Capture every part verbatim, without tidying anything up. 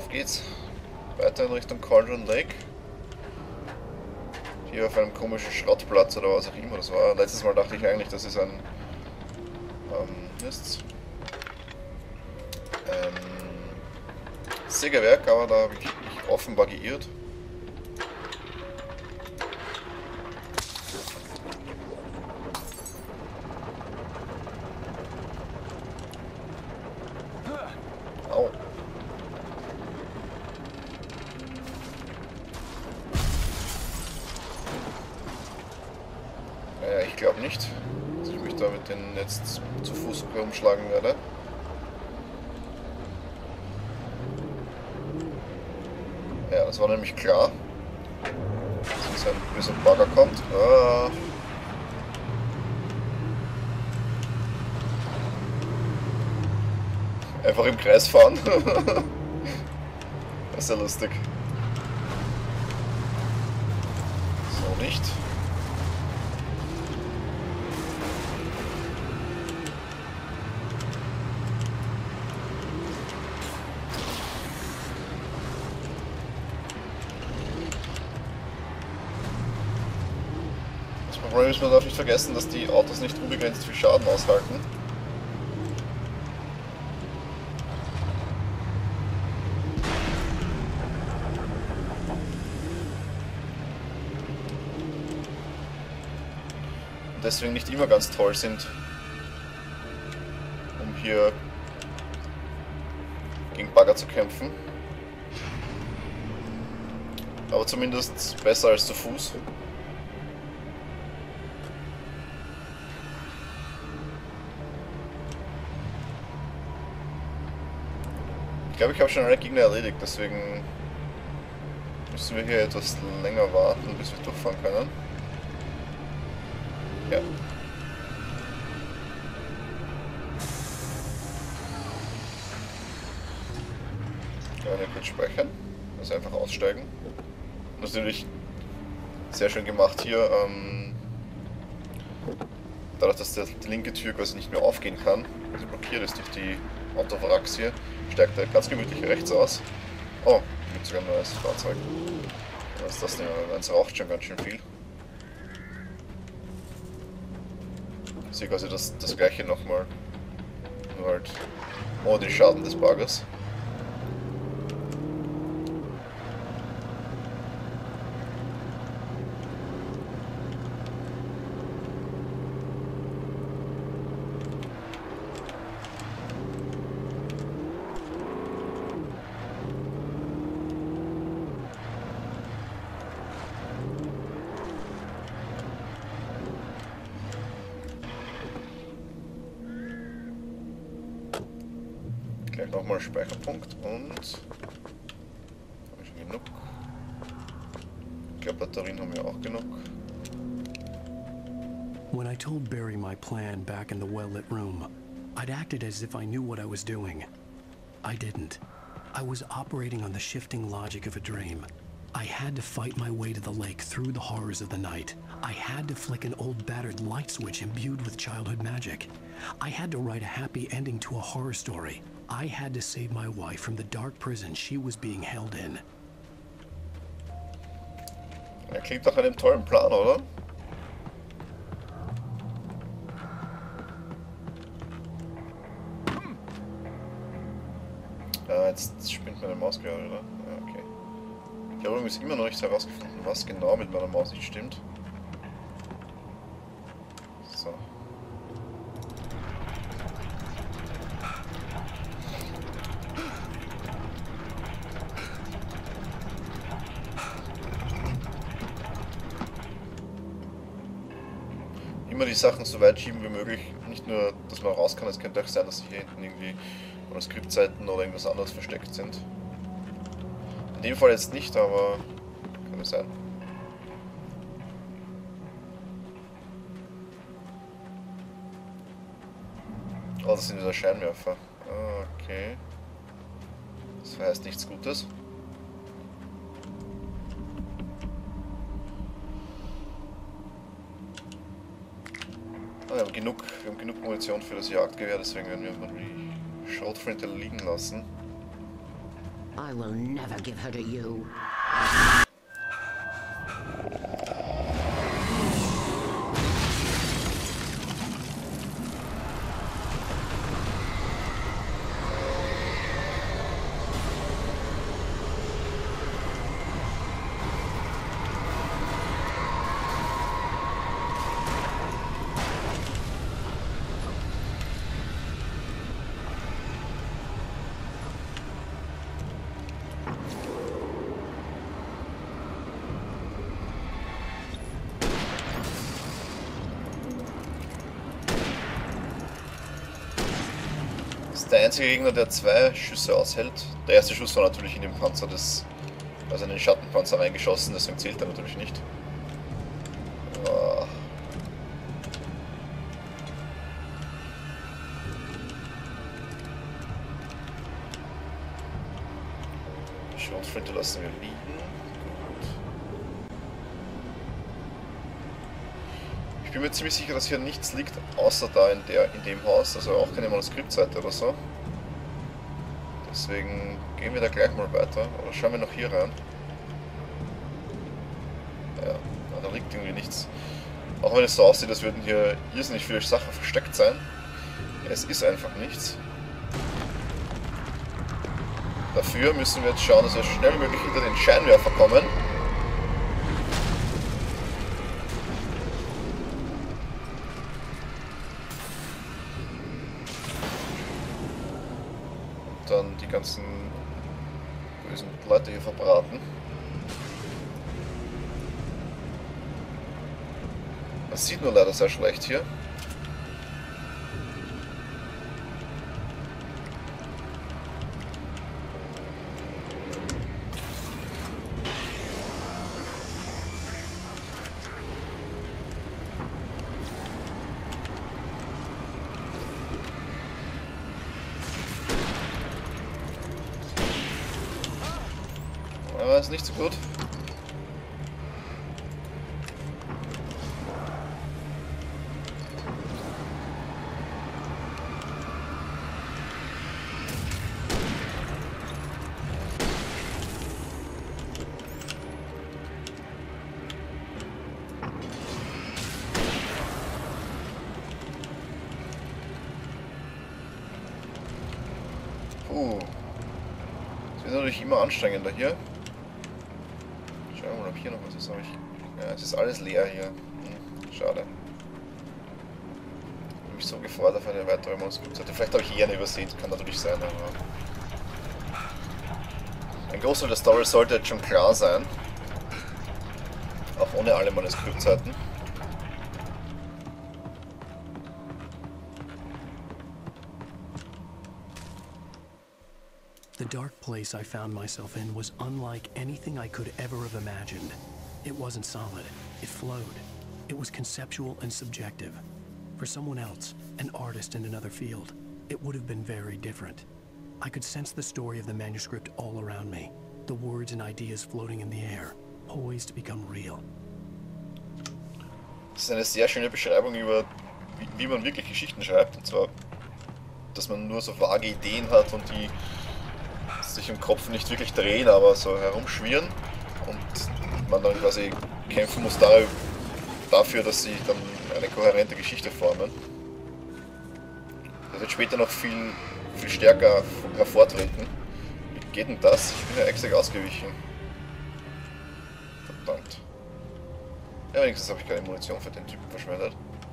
geht's. Weiter in Richtung Cauldron Lake. Hier auf einem komischen Schrottplatz oder was auch immer das war. Letztes Mal dachte ich eigentlich, das ist ein ähm, Mist. Ähm, Sägewerk, aber da habe ich mich offenbar geirrt. Au. Naja, ich glaube nicht, dass ich mich da mit denen jetzt zu Fuß umschlagen werde. Ja, das war nämlich klar, dass ein böser Bagger kommt. Ah. Einfach im Kreis fahren. Das ist ja lustig. So nicht. Das Problem ist, man darf nicht vergessen, dass die Autos nicht unbegrenzt viel Schaden aushalten. Und deswegen nicht immer ganz toll sind, um hier gegen Bagger zu kämpfen. Aber zumindest besser als zu Fuß. Ich glaube, ich habe schon alle Gegner erledigt, deswegen müssen wir hier etwas länger warten, bis wir durchfahren können. Ja. Kann man ja kurz speichern, also einfach aussteigen. Natürlich sehr schön gemacht hier, ähm, dadurch, dass der, die linke Tür quasi nicht mehr aufgehen kann, also blockiert ist durch die Autowracks hier, steigt er ganz gemütlich rechts aus. Oh, gibt sogar ein neues Fahrzeug. Was ist das denn? Es raucht schon ganz schön viel. Ich sehe quasi das, das gleiche nochmal, nur halt ohne den Schaden des Baggers. Gleich nochmal Speicherpunkt und habe ich schon genug. Ich glaube, Batterien haben wir auch genug. When I told Barry my plan back in the well-lit room, I'd acted as if I knew what I was doing. I didn't. I was operating on the shifting logic of a dream. I had to fight my way to the lake through the horrors of the night. I had to flick an old battered light switch imbued with childhood magic. I had to write a happy ending to a horror story. I had to save my wife from the dark prison she was being held in. Er klingt nach einem tollen Plan, oder? Ja, jetzt spinnt meine Maus gerade, oder? Ja, okay. Ich habe übrigens immer noch nicht herausgefunden, was genau mit meiner Maus nicht stimmt. So. Immer die Sachen so weit schieben wie möglich. Nicht nur, dass man raus kann, es könnte auch sein, dass hier hinten irgendwie Manuskriptseiten oder irgendwas anderes versteckt sind. In dem Fall jetzt nicht, aber kann es sein. Oh, das sind wieder Scheinwerfer. Okay. Das heißt nichts Gutes. Ah, wir haben genug, wir haben genug Munition für das Jagdgewehr, deswegen werden wir mal die Schrotflinte liegen lassen. I will never give her to you. Der einzige Gegner, der zwei Schüsse aushält. Der erste Schuss war natürlich in den Panzer des, also in den Schattenpanzer reingeschossen, deswegen zählt er natürlich nicht. Oh. Schrotflinte lassen wir liegen. Gut. Ich bin mir ziemlich sicher, dass hier nichts liegt, außer da in, der, in dem Haus, also auch keine Manuskriptseite oder so. Deswegen gehen wir da gleich mal weiter, oder schauen wir noch hier rein. Ja, da liegt irgendwie nichts. Auch wenn es so aussieht, als würden hier irrsinnig viele Sachen versteckt sein. Es ist einfach nichts. Dafür müssen wir jetzt schauen, dass wir schnell wie möglich hinter den Scheinwerfer kommen. Dann die ganzen bösen Leute hier verbraten. Man sieht nur leider sehr schlecht hier. Aber ist nicht so gut. Puh. Es wird natürlich immer anstrengender hier. Schauen wir mal, ob hier noch was ist. Aber ich, ja, es ist alles leer hier. Hm, schade. Ich habe mich so gefreut auf eine weitere Manuskriptseite. Vielleicht habe ich eh eine übersehen, kann natürlich sein. Aber ein Großteil der Story sollte jetzt schon klar sein. Auch ohne alle Manuskriptseiten. The dark place I found myself in was unlike anything I could ever have imagined. It wasn't solid. It flowed. It was conceptual and subjective. For someone else, an artist in another field, it would have been very different. I could sense the story of the manuscript all around me, the words and ideas floating in the air, poised to become real. Das ist eine sehr schöne Beschreibung über, wie, wie man wirklich Geschichten schreibt. Und zwar, dass man nur so vage Ideen hat und die sich im Kopf nicht wirklich drehen, aber so herumschwirren und man dann quasi kämpfen muss dafür, dass sie dann eine kohärente Geschichte formen. Das wird später noch viel, viel stärker hervortreten. Wie geht denn das? Ich bin ja extra ausgewichen. Verdammt. Ja, wenigstens habe ich keine Munition für den Typen verschwendet.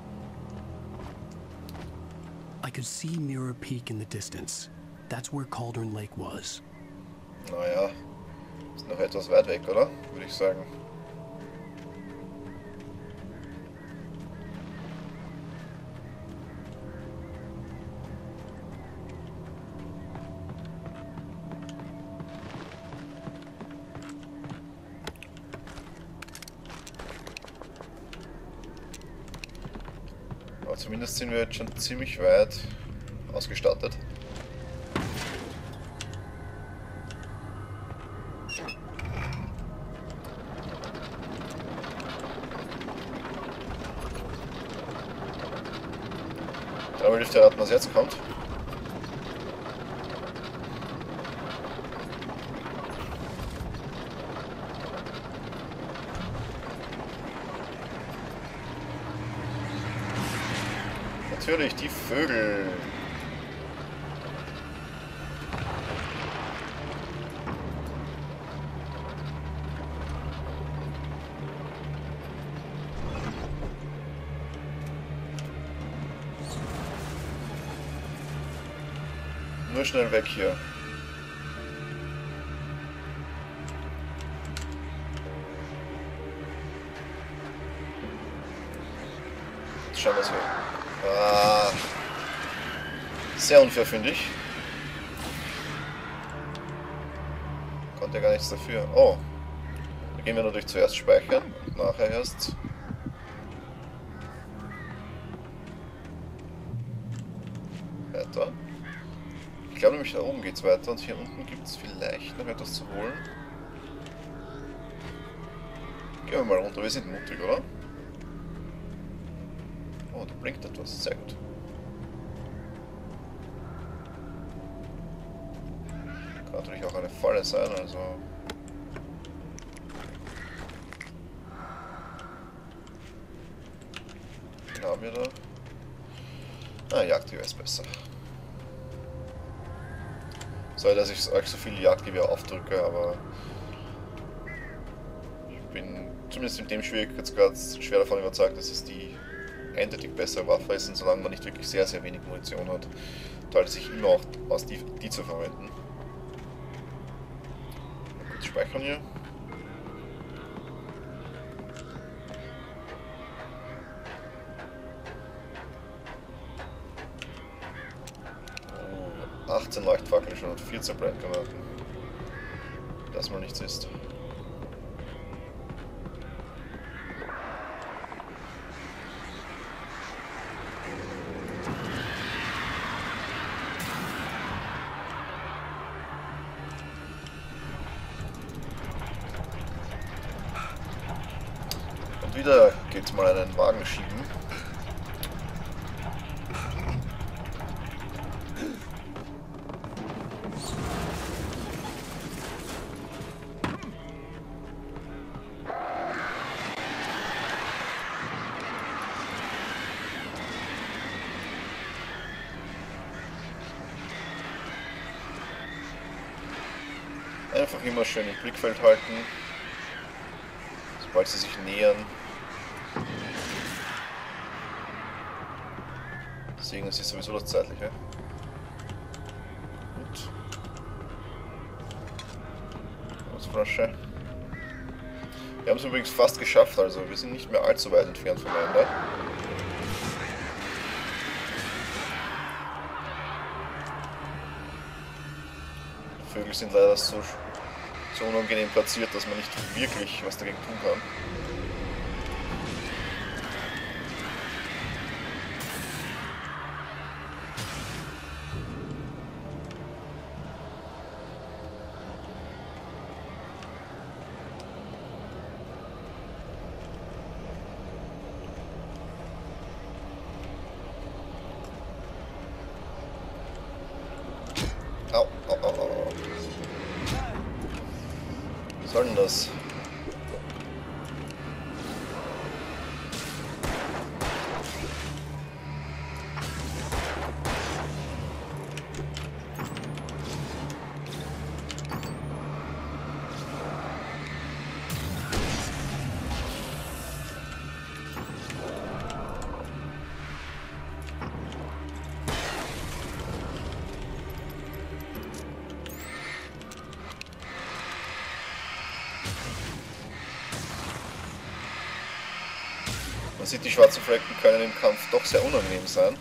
I could see Mirror Peak in the distance. That's where Cauldron Lake was. Naja, ist noch etwas weit weg, oder? Würde ich sagen. Aber zumindest sind wir jetzt schon ziemlich weit ausgestattet. Aber dürft ihr raten, was jetzt kommt. natürlich, die Vögel. Nur schnell weg hier. Jetzt schauen wir es mal. Ah, sehr unfair, finde ich. Konnte ja gar nichts dafür. Oh, da gehen wir natürlich zuerst speichern und nachher erst. Weiter. Ich glaube nämlich, da oben geht es weiter und hier unten gibt es vielleicht noch etwas zu holen. Gehen wir mal runter, wir sind mutig, oder? Oh, da blinkt etwas, sehr gut. Kann natürlich auch eine Falle sein, also... Den haben wir da. Ah, Jagdgewehr ist besser. Sorry, dass ich euch so viel Jagdgewehr aufdrücke, aber ich bin zumindest in dem Schwierigkeitsgrad schwer davon überzeugt, dass es die eindeutig bessere Waffe ist, und solange man nicht wirklich sehr, sehr wenig Munition hat, zahlt es sich immer auch aus, die, die zu verwenden. Mal kurz speichern hier. achtzehn Leuchtfackeln schon und vierzehn Brandgranaten. Das mal nichts ist. Und wieder geht's mal einen Wagen schieben. Einfach immer schön im Blickfeld halten, sobald sie sich nähern. Segen ist sowieso das Zeitliche. Gut. Großflasche. Wir haben es übrigens fast geschafft, also wir sind nicht mehr allzu weit entfernt voneinander. Die Vögel sind leider so, so unangenehm platziert, dass man nicht wirklich was dagegen tun kann. Au, au, au, au. Was soll denn das? Man sieht, die schwarzen Flecken können im Kampf doch sehr unangenehm sein.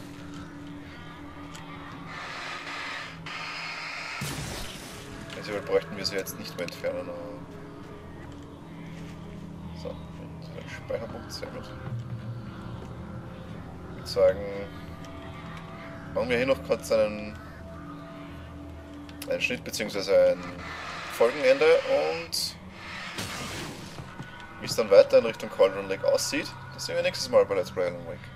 Prinzipiell bräuchten wir sie jetzt nicht mehr entfernen. So, und ein Speicherpunkt, sehr gut. Ich würde sagen, machen wir hier noch kurz einen, einen Schnitt bzw. ein Folgenende und wie es dann weiter in Richtung Cauldron Lake aussieht, das sehen wir nächstes Mal bei Let's Play Alan Wake.